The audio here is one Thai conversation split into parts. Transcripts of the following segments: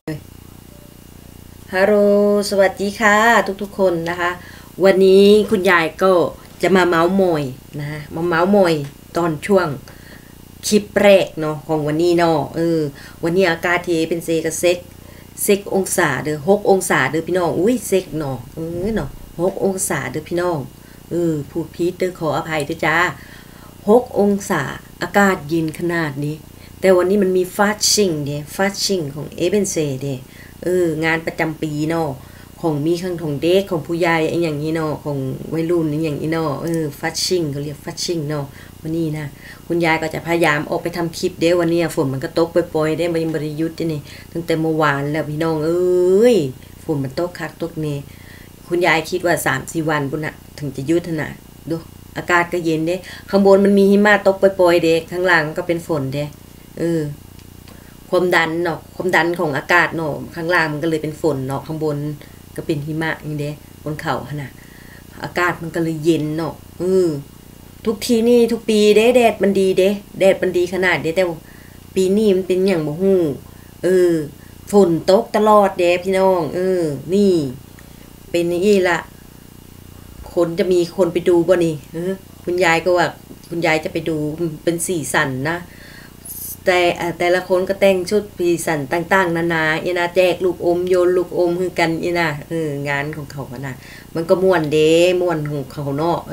ฮัลโหลสวัสดีค่ะทุกๆคนนะคะ วันนี้คุณยายก็จะมาเมาส์มอยนะฮะมาเมาส์มอยตอนช่วงคลิปแรกเนาะของวันนี้เนาะวันนี้อากาศเทเป็นเซกับเซ็กองศาเด้อ6 องศาเด้อพี่น้องอุ้ยเซ็กเนาะเนาะ6 องศาเด้อพี่น้องพูดผิดเด้อขออภัยด้วยจ้า6 องศาอากาศเย็นขนาดนี้แต่วันนี้มันมีฟาชชิ่งของเอเบนเซเด้งานประจำปีเนาะของมีข้างของเด็กของผู้ใหญ่ไอ้อย่างนี้เนาะของวัยรุ่นอย่างนี้เนาะฟัชชิ่งเขาเรียกฟัชชิ่งเนาะวันนี้นะคุณยายก็จะพยายามออกไปทำคลิปเด้วันนี้ฝนมันก็ตกปล่อยๆได้มันยังบริยุทธ์นี่ตั้งแต่เมื่อวานแล้วพี่น้องฝนมันตกคักตกเนี่ยคุณยายคิดว่า3-4 วันบุญนะถึงจะยุทธนะดูอากาศก็เย็นเด้ข้างบนมันมีหิมะตกปล่อยๆเด้ข้างล่างก็เป็นฝนเด้ความดันเนาะความดันของอากาศเนาะข้างล่างมันก็เลยเป็นฝนเนาะข้างบนก็เป็นหิมะอย่างเด้บนเขาขนาดอากาศมันก็เลยเย็นเนาะทุกทีนี่ทุกปีเด้แดดมันดีเด้แดดมันดีขนาดเด้แต่ปีนี้มันเป็นอย่างบ่ฮู้ฝนตกตลอดเด้พี่น้องนี่เป็นอย่างนี้ละคนจะมีคนไปดูบ่นี่คุณยายก็ว่าคุณยายจะไปดูเป็นสีสันนะแต่ละคนก็แต่งชุดปีสันต่างๆนานาอีนะแจกลูกอมโยนลูกอมคือกันอีนะงานของเขานะมันก็ม่วนเด้ม่วนของเขาเนาะ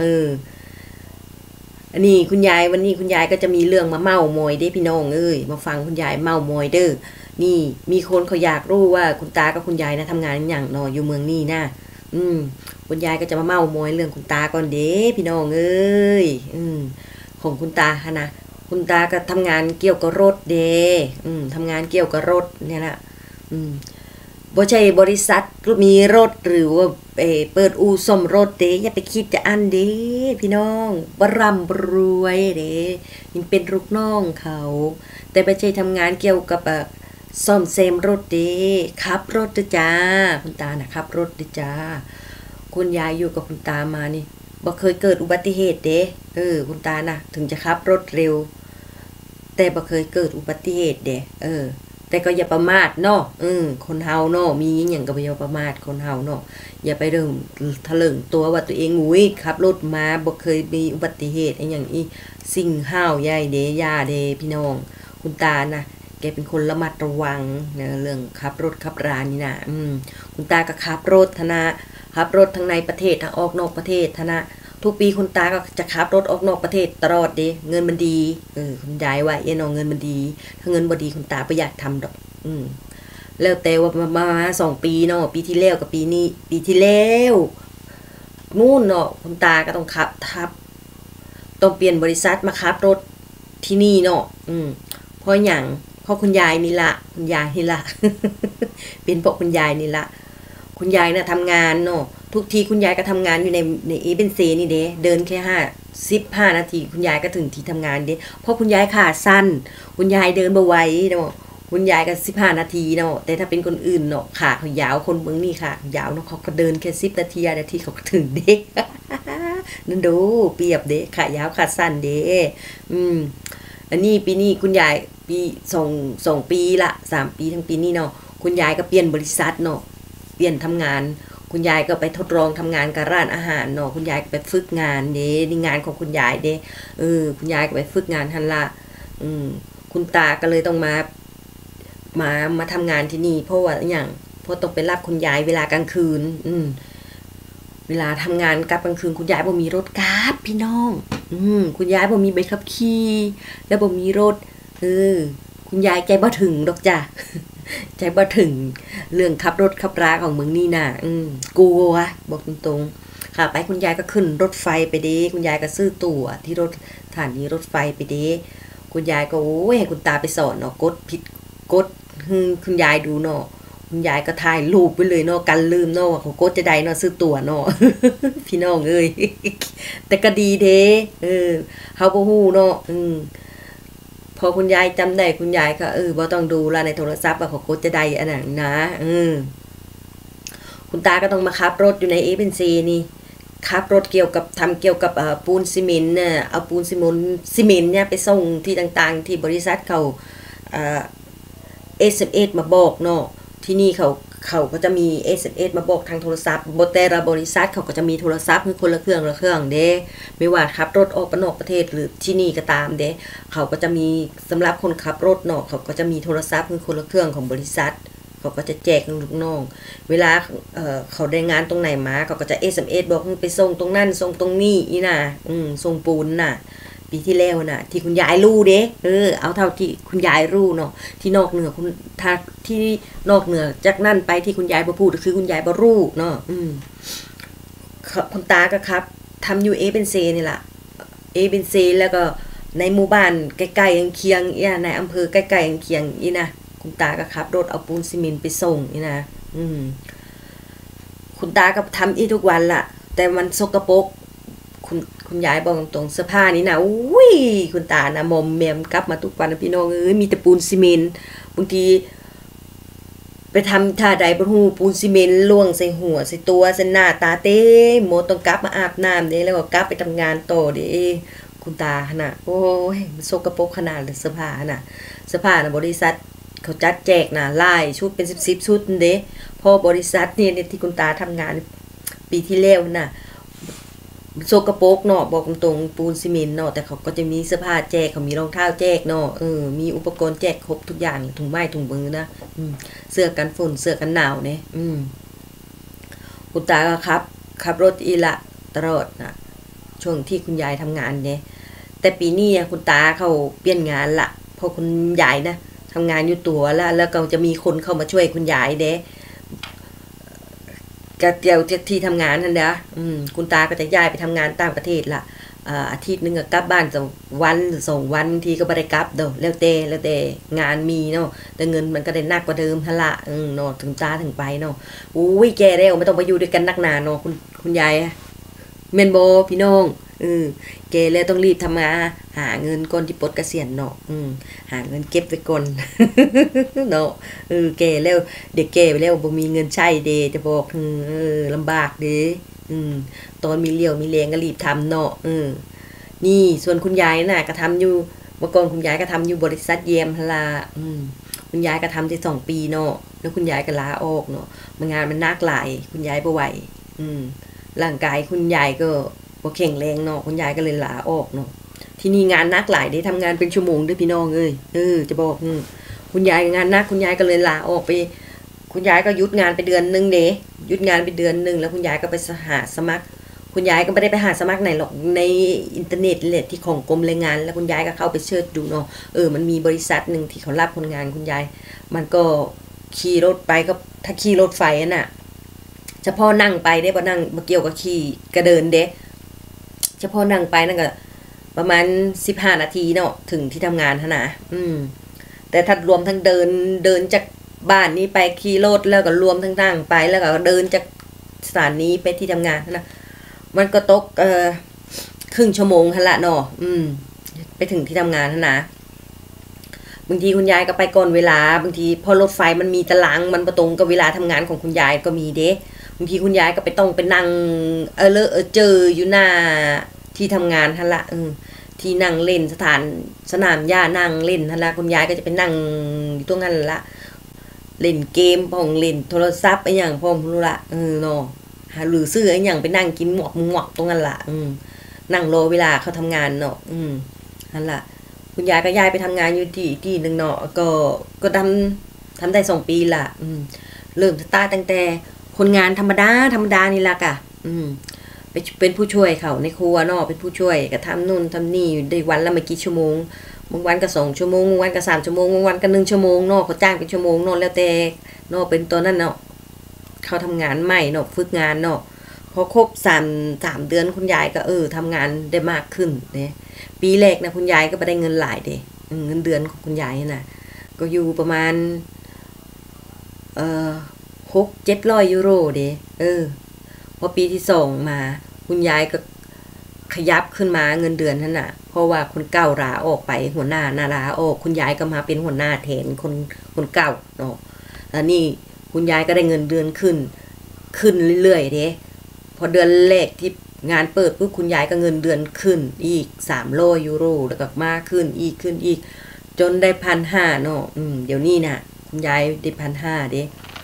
อันนี้คุณยายวันนี้คุณยายก็จะมีเรื่องมาเมาโมยเด้พี่น้องมาฟังคุณยายเมาโมยเด้อนี่มีคนเขาอยากรู้ว่าคุณตากับคุณยายนะทำงานอย่างเนาะอยู่เมืองนี่นะคุณยายก็จะมาเมาโมยเรื่องคุณตาก่อนเด้พี่น้องของคุณตาค่ะนะคุณตาก็ทำงานเกี่ยวกับรถเด้ทำงานเกี่ยวกับรถเนี่ยนะบ่ใช่บริษัทมีรถหรือว่าเปิดอู่ซ่อมรถเด้อย่าไปคิดจะอันเด้พี่น้องบ่ร่ำรวยเด้ยังเป็นลูกน้องเขาแต่ไม่ใช่ทำงานเกี่ยวกับซ่อมแซมรถเด้ขับรถด้วยจ้าคุณตานะขับรถด้วยจ้าคุณยายอยู่กับคุณตามานี่บ่เคยเกิดอุบัติเหตุเด้คุณตานะถึงจะขับรถเร็วแต่บ่เคยเกิดอุบัติเหตุเด้แต่ก็อย่าประมาทเนาะคนเฮาเนาะมีอย่างก็อย่าประมาทคนเฮาเนาะอย่าไปเริ่มทะลึ่งตัวว่าตัวเองอุ้ยขับรถมาบ่เคยมีอุบัติเหตุไอ้อย่างอีสิ่งห้าวใหญ่เด้ย่าเด้พี่น้องคุณตานะแกเป็นคนระมัดระวังในเรื่องขับรถขับรานี่นะคุณตาก็ขับรถขับรถทั้งในประเทศทั้งออกนอกประเทศนะทุกปีคุณตาก็จะขับรถออกนอกประเทศตลอดเด้เงินมันดีคุณยายว่าเนาะเงินมันดีถ้าเงินบ่ดีคุณตาบ่อยากทำดอกแล้วแต่ว่ามา2 ปีเนาะปีที่แล้วกับปีนี้ปีที่แล้วนู่นเนาะคุณตาก็ต้องขับต้องเปลี่ยนบริษัทมาขับรถที่นี่เนาะเพราะอย่างเพราะคุณยายนี่ละคุณยายนี่ละ เป็นเพราะคุณยายนี่ละคุณยายน่ะทำงานเนาะทุกทีคุณยายก็ทำงานอยู่ในเอเบนเซนี่เด้เดินแค่15 นาทีคุณยายก็ถึงที่ทำงานเด้เพราะคุณยายขาสั้นคุณยายเดินบ่ไหวเนาะคุณยายก็15 นาทีเนาะแต่ถ้าเป็นคนอื่นเนาะขาเขายาวคนเมืองนี่ค่ะยาวเนาะเขาก็เดินแค่10 นาทีเขาก็ถึงเด้ นั่นดูเปรียบเด้ขายาวขาสั้นเด้อันนี้ปีนี้คุณยายปี2 ปีละ3 ปีทั้งปีนี้เนาะคุณยายก็เปลี่ยนบริษัทเนาะเปลี่ยนทำงานคุณยายก็ไปทดลองทำงานกับร้านอาหารเนาะคุณยายก็ไปฝึกงานเด้นี่งานของคุณยายเด้คุณยายก็ไปฝึกงานทันละคุณตาก็เลยต้องมาทำงานที่นี่เพราะว่าอย่างเพราะต้องไปรับคุณยายเวลากลางคืนเวลาทำงานกลับกลางคืนคุณยายบ่มีรถกราฟพี่น้องคุณยายบ่มีใบขับขี่แล้วบ่มีรถคุณยายใจบ่ถึงดอกจ้ะ ใจบ่ถึงเรื่องขับรถขับราของเมืองนี่น่ะกลัวบอกตรงๆค่ะไปคุณยายก็ขึ้นรถไฟไปเด้คุณยายก็ซื้อตั๋วที่สถานีรถไฟไปเด้คุณยายก็โอ้ยให้คุณตาไปสอนเนาะกดผิดกดคุณยายดูเนาะคุณยายก็ถ่ายรูปไปเลยเนาะกันลืมเนาะว่าเขากดจะได้เนาะซื้อตั๋วเนาะ พี่น้องเอ้ย แต่ก็ดีเด้เฮาบ่ฮู้เนาะพอคุณยายจำได้คุณยายก็บ่ต้องดูละในโทรศัพท์ว่าเขากดจะได้อันนั้นนะคุณตาก็ต้องมาขับรถอยู่ในเอเบนซีนี่ขับรถเกี่ยวกับทำเกี่ยวกับปูนซีเมนต์น่ะเอาปูนซีเมนต์เนี่ยไปส่งที่ต่างๆที่บริษัทเขาSMS มาบอกเนาะที่นี่เขาก็จะมี SMS มาบอกทางโทรศัพท์บแต่ละบริษัทเขาก็จะมีโทรศัพท์คือคนละเครื่องเด้ไม่ว่าขับรถออกนอกประเทศหรือที่นี่ก็ตามเด้เขาก็จะมีสำหรับคนขับรถเนาะเขาก็จะมีโทรศัพท์คือคนละเครื่องของบริษัทเขาก็จะแจกลูกน้องเวลาเขาได้งานตรงไหนมาเขาก็จะ SMS บอกไปส่งตรงนั่นส่งตรงนี้อีน่ะส่งปูนน่ะปีที่แล้วน่ะที่คุณยายรู้เด้เอาเท่าที่คุณยายรู้เนาะที่นอกเหนือถ้าที่นอกเหนือจากนั่นไปที่คุณยายบ่พูดก็คือคุณยายบ่รู้เนาะคุณตาก็ครับทำอยู่เป็นเซนี่ล่ะเป็นเซแล้วก็ในหมู่บ้านใกล้ๆเคียงอีในอำเภอใกล้ๆเคียงอีนะคุณตาก็ขับรถเอาปูนซีเมนต์ไปส่งอีนะคุณตาก็ทำอีทุกวันล่ะแต่มันสกปรกคุณยายบอกตรงเสื้อผ้านี้นะอุ้ยคุณตานะมอมแมมกลับมาทุกวันนะพี่น้องมีแต่ปูนซีเมนต์บางทีไปทำท่าใดบนหูปูนซีเมนต์ล่วงใส่หัวใส่ตัวใส่หน้าตาเต้หมดต้องกลับมาอาบน้ำเด้แล้วก็กลับไปทำงานต่อเด้คุณตาขนาดโอ้ยมันสกปรกขนาดเลยเสื้อผ้าน่ะเสื้อผ้านะบริษัทเขาจัดแจกนะไล่ชุดเป็น10ชุดเด้พอบริษัทเนี่ยที่คุณตาทำงานปีที่แล้วน่ะโซกระโปกเนาะบอกตรงปูนซีเมนต์เนาะแต่เขาก็จะมีเสื้อผ้าแจกเขามีรองเท้าแจกเนาะมีอุปกรณ์แจกครบทุกอย่างถุงไม้ถุงมือนะเสื้อกันฝนเสื้อกันหนาวเนี่ยคุณตาก็ขับรถอีละตลอดนะช่วงที่คุณยายทำงานเนี่ยแต่ปีนี้คุณตาเขาเปลี่ยนงานละพอคุณยายนะทำงานอยู่ตัวแล้วก็จะมีคนเข้ามาช่วยคุณยายเด้ก็เดี๋ยวที่ทำงานนั่นนะคุณตาก็จะย้ายไปทำงานต่างประเทศละอาทิตย์นึงก็กลับบ้านวันหรือ2 วันบางทีก็ไม่ได้กลับเด้อแล้วแต่งานมีเนาะแต่เงินมันก็ได้หนักกว่าเดิมฮะละเนาะถึงตาถึงไปเนาะอุ้ยแกแล้วไม่ต้องไปอยู่ด้วยกันนักหนาเนาะคุณยายเมนโบพี่น้องแกแล้วต้องรีบทำงานหาเงินก่อนที่ปลดเกษียณเนาะหาเงินเก็บไว้ก่อนเนาะแกแล้วเด็กแกไปแล้วบ่มีเงินใช้เดจะบอกลำบากเด้ตอนมีเลี้ยวมีแรงก็รีบทำเนาะนี่ส่วนคุณยายน่ะก็ทำอยู่เมื่อก่อนคุณยายก็ทำอยู่บริษัทเยี่ยมละคุณยายก็ทำได้2 ปีเนาะแล้วคุณยายก็ลาออกเนาะงานมันหนักหลายคุณยายบ่ไหวร่างกายคุณยายก็บ่แข็งแรงเนาะคุณยายก็เลยลาออกเนาะที่นี่งานหนักหลายได้ทำงานเป็นชั่วโมงด้วยพี่น้องจะบอกคุณยายงานหนักคุณยายก็เลยลาออกไปคุณยายก็หยุดงานไปเดือนนึงเด้หยุดงานไปเดือนนึงแล้วคุณยายก็ไปหาสมัครคุณยายก็ไม่ได้ไปหาสมัครไหนหรอกในอินเทอร์เน็ตเลยที่ของกรมแรงงานแล้วคุณยายก็เข้าไปเสิร์ชดูเนาะมันมีบริษัทนึงที่เขารับคนงานคุณยายมันก็ขี่รถไปก็ถ้าขี่รถไฟน่ะเฉพาะนั่งไปได้บ่นั่งบ่เกี่ยวกับขี่ก็เดินเด้เฉพาะนั่งไปนั่นก็ประมาณ15 นาทีเนาะถึงที่ทำงานนะแต่ถ้ารวมทั้งเดินจากบ้านนี้ไปขี่รถแล้วก็รวมทั้งนั่งไปแล้วก็เดินจากสถานีไปที่ทำงานนะมันก็ตกครึ่งชั่วโมงละเนาะไปถึงที่ทำงานนะบางทีคุณยายก็ไปก่อนเวลาบางทีพอรถไฟมันมีตารางมันประตรงกับเวลาทำงานของคุณยายก็มีเด้บางทีคุณยายก็ไปต้องไปนั่งเจออยู่หน้าที่ทำงานละที่นั่งเล่นสนามหญ้านั่งเล่นละคุณยายก็จะไปนั่งอยู่ตรงนั้นละเล่นเกมพ่องเล่นโทรศัพท์ไอ้อย่างพ่อรู้ละเนาะหรือซื้อไอ้อย่างไปนั่งกินหมวกตรงนั้นละนั่งรอเวลาเขาทำงานเนาะนั่นละคุณยายก็ย้ายไปทำงานอยู่ที่นึงเนาะก็ทำได้2 ปีละเริ่มสตาร์ทตั้งแต่คนงานธรรมดานี่ละกะไปเป็นผู้ช่วยเขาในครัวเนาะเป็นผู้ช่วยก็ทำนู่นทำนี่ได้วันละไม่กี่ชั่วโมงบางวันก็2 ชั่วโมงบางวันก็3 ชั่วโมงบางวันก็1 ชั่วโมงเนาะเขาจ้างเป็นชั่วโมงเนาะแล้วแต่เนาะเป็นตัวนั้นเนาะเขาทำงานใหม่เนาะฝึกงานเนาะพอครบ3 เดือนคุณยายก็ทำงานได้มากขึ้นเนี่ยปีแรกนะคุณยายก็ไปได้เงินหลายเด้เงินเดือนของคุณยายน่ะก็อยู่ประมาณ600-700 ยูโรเด้พอปีที่2มาคุณยายก็ขยับขึ้นมาเงินเดือนนั่นน่ะเพราะว่าคนเก่าลาออกไปหัวหน้าลาออกคุณยายก็มาเป็นหัวหน้าแทนคนเก่าเนาะแล้วนี่คุณยายก็ได้เงินเดือนขึ้นเรื่อยๆเด้พอเดือนแรกที่งานเปิดปุ๊บคุณยายก็เงินเดือนขึ้นอีก300 ยูโรแล้วก็มากขึ้นอีกจนได้1,500เนาะเดี๋ยวนี้น่ะคุณยายได้1,500เด้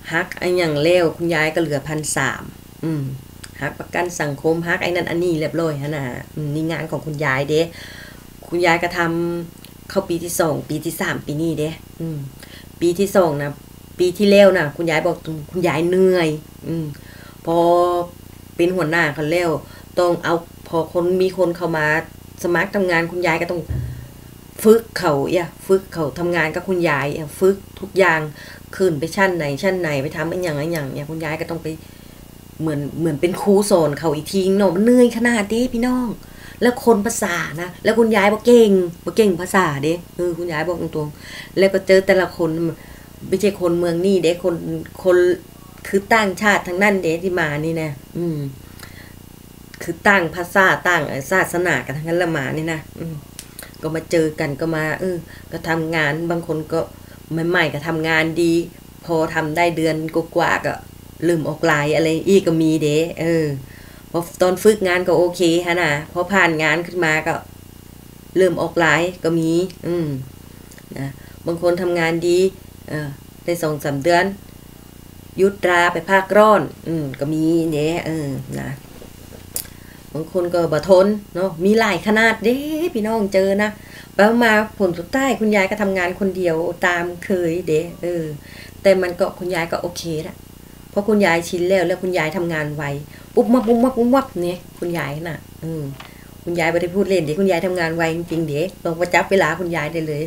ฮักไอ้อย่างเล้วคุณยายก็เหลือ1,300ฮักประกันสังคมฮักไอ้นั่นอันนี้เรียบร้อยฮะนะนี่งานของคุณยายเด้คุณยายก็ทำเข้าปีที่2ปีที่3ปีนี้เด้ปีที่2นะปีที่แล้วนะคุณยายบอกคุณยายเหนื่อยพอเป็นหัวหน้าเขาแล้วต้องเอาพอมีคนเข้ามาสมัครทำงานคุณยายก็ต้องฝึกเขาฝึกเขาทำงานกับคุณยายฝึกทุกอย่างขึ้นไปชั้นไหนไปทำอะไรอย่างเนี่ยคุณยายก็ต้องไปเหมือนเป็นครูสอนเขาอีกทีเนาะมันเหนื่อยขนาดนี้พี่น้องแล้วคนภาษานะแล้วคุณยายบอกเก่งภาษาเด้คุณยายบอกตรงๆแล้วก็เจอแต่ละคนไม่ใช่คนเมืองนี่เด้คนคือต่างชาติทั้งนั้นเด้ที่มานี่นะคือต่างภาษาต่างศาสนากันทั้งนั้นละมานี่นะก็มาเจอกันก็มาก็ทำงานบางคนก็ใหม่ๆก็ทำงานดีพอทำได้เดือนกว่าก็ลืมออกลายอะไรอีกก็มีเด้พอตอนฝึกงานก็โอเคฮะนะพอผ่านงานขึ้นมาก็เริ่มออกลายก็มีนะบางคนทำงานดีได้2-3 เดือนยุดราไปภาคร้อนก็มีเนี่ยนะบางคนก็บ่ทนเนาะมีหลายขนาดเด้พี่น้องเจอนะแล้วมาผลสุดท้ายคุณยายก็ทำงานคนเดียวตามเคยเด้แต่มันก็คุณยายก็โอเคละเพราะคุณยายชินแล้วคุณยายทำงานไวปุ๊บมับเนี่ยคุณยายน่ะคุณยายไม่ได้พูดเล่นเด็กคุณยายทำงานไวจริงๆเด็กลองประจับเวลาคุณยายได้เลย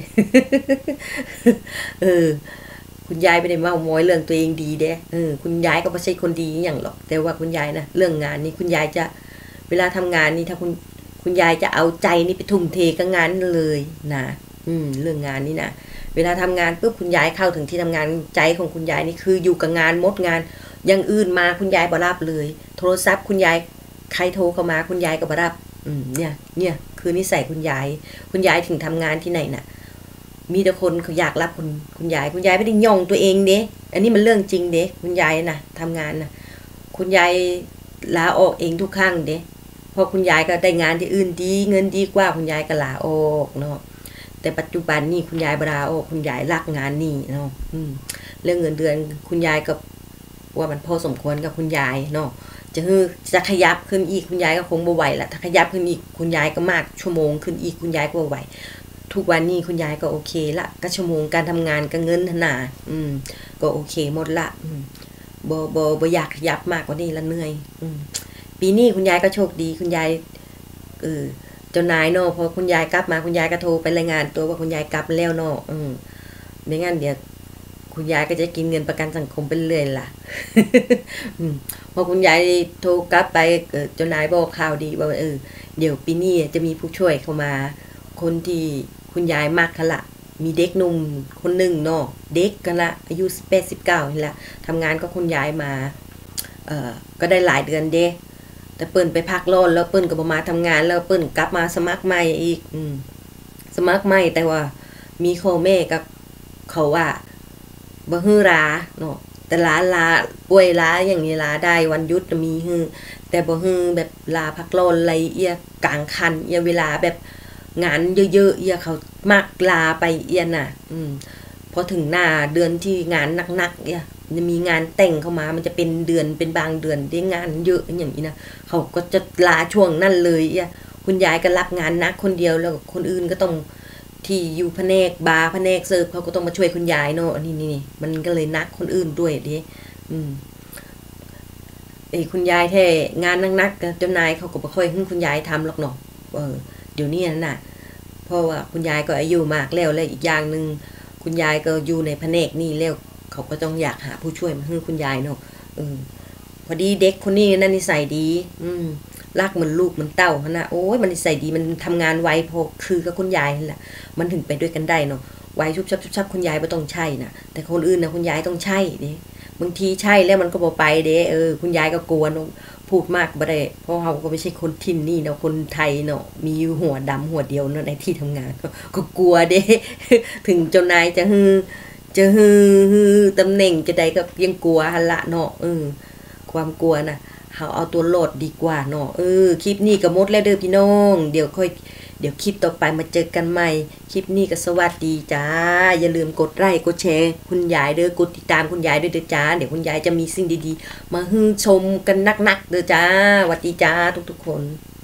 คุณยายไม่ได้เมาโมยเรื่องตัวเองดีเด้คุณยายก็ไม่ใช่คนดีอย่างหรอกแต่ว่าคุณยายนะเรื่องงานนี้คุณยายจะเวลาทำงานนี่ถ้าคุณยายจะเอาใจนี่ไปทุ่มเทกับงานเลยนะเรื่องงานนี่นะเวลาทำงานปุ๊บคุณยายเข้าถึงที่ทำงานใจของคุณยายนี่คืออยู่กับงานมดงานอย่างอื่นมาคุณยายบ่รับเลยโทรศัพท์คุณยายใครโทรเข้ามาคุณยายก็บ่รับเนี่ยคือนิสัยคุณยายถึงทำงานที่ไหนน่ะมีแต่คนเขาอยากรับคุณยายไม่ได้ย่องตัวเองเด้อันนี้มันเรื่องจริงเด้คุณยายน่ะทำงานน่ะคุณยายลาออกเองทุกครั้งเด้พอคุณยายก็ได้งานที่อื่นดีเงินดีกว่าคุณยายก็ลาออกเนาะแต่ปัจจุบันนี่คุณยายบ่ลาออกคุณยายรักงานนี่เนาะเรื่องเงินเดือนคุณยายก็ว่ามันพอสมควรกับคุณยายเนาะจะขยับขึ้นอีกคุณยายก็คงบ่ไหวละถ้าขยับขึ้นอีกคุณยายก็มากชั่วโมงขึ้นอีกคุณยายก็บ่ไหวทุกวันนี้คุณยายก็โอเคละก็ชั่วโมงการทำงานก็เงินหนาก็โอเคหมดละบ่อยากขยับมากกว่านี้ละเหนื่อยปีนี้คุณยายก็โชคดีคุณยายเจ้านายเนาะพอคุณยายกลับมาคุณยายก็โทรไปรายงานตัวว่าคุณยายกลับแล้วเนาะไม่งั้นเดี๋ยวคุณยายก็จะกินเงินประกันสังคมไปเรื่อยล่ะพอคุณยายโทรกลับไปเจ้านายบอกข่าวดีว่าเดี๋ยวปีนี้จะมีผู้ช่วยเข้ามาคนที่คุณยายมากค่ะละมีเด็กหนุ่มคนหนึ่งเนาะเด็กกันละอายุ18-19นี่แหละทำงานก็คุณยายมาก็ได้หลายเดือนเด้แต่เปิ้นไปพักร้อนแล้วเปิ้นก็บ่มาทำงานแล้วเปิ้นกลับมาสมัครใหม่อีกสมัครใหม่แต่ว่ามีข้อแม่กับเขาว่าบ่ฮื้อลาเนาะแต่ลาป่วยลาอย่างนี้ลาได้วันหยุดมีฮื้อแต่บ่ฮื้อแบบลาพักร้อนไรเอียกลางคันเอียเวลาแบบงานเยอะๆเอียเขามากลาไปเอียน่ะพอถึงหน้าเดือนที่งานหนักๆเอียจะมีงานแต่งเข้ามามันจะเป็นเดือนเป็นบางเดือนได้งานเยอะอย่างนี้นะเขาก็จะลาช่วงนั่นเลยคุณยายก็รับงานนักคนเดียวแล้วคนอื่นก็ต้องที่อยู่แผนกบาร์แผนกเสิร์ฟเขาก็ต้องมาช่วยคุณยายเนาะนี่มันก็เลยนักคนอื่นด้วยดิคุณยายแท้งานนักๆเจ้านายเขาก็บ่ค่อยให้คุณยายทำหรอกเนาะเดี๋ยวนี้น่ะเพราะว่าคุณยายก็อายุมากแล้วอีกอย่างนึงคุณยายก็อยู่ในแผนกนี่แล้วเขาก็ต้องอยากหาผู้ช่วยมาให้คุณยายเนาะพอดีเด็กคนนี้นั่นนิสัยดีรักเหมือนลูกเหมือนเต้านะโอ้ยมันนิสัยดีมันทำงานไวพอคือกับคุณยายนั่นแหละมันถึงไปด้วยกันได้เนาะไวชุบชับคุณยายไม่ต้องใช่นะแต่คนอื่นนะคุณยายต้องใช่เด้บางทีใช่แล้วมันก็บ่ไปเด้คุณยายก็กลัวเนาะพูดมากบ่ได้เพราะเขาก็ไม่ใช่คนถิ่นนี่เนาะคนไทยเนาะมีหัวดำหัวเดียวเนาะในที่ทำงานก็กลัวเด้ถึงเจ้านายจะฮือตำแหน่งจะได้ก็ยังกลัวหั่นละเนาะความกลัวน่ะเอาตัวโหลดดีกว่าเนาะคลิปนี้ก็หมดแล้วเด้อพี่น้องเดี๋ยวค่อยเดี๋ยวคลิปต่อไปมาเจอกันใหม่คลิปนี้ก็สวัสดีจ้าอย่าลืมกดไลค์กดแชร์คุณยายเด้อกดติดตามคุณยายด้วยเด้อจ้าเดี๋ยวคุณยายจะมีสิ่งดีๆมาให้ชมกันนักๆเด้อจ้าสวัสดีจ้าทุกๆคน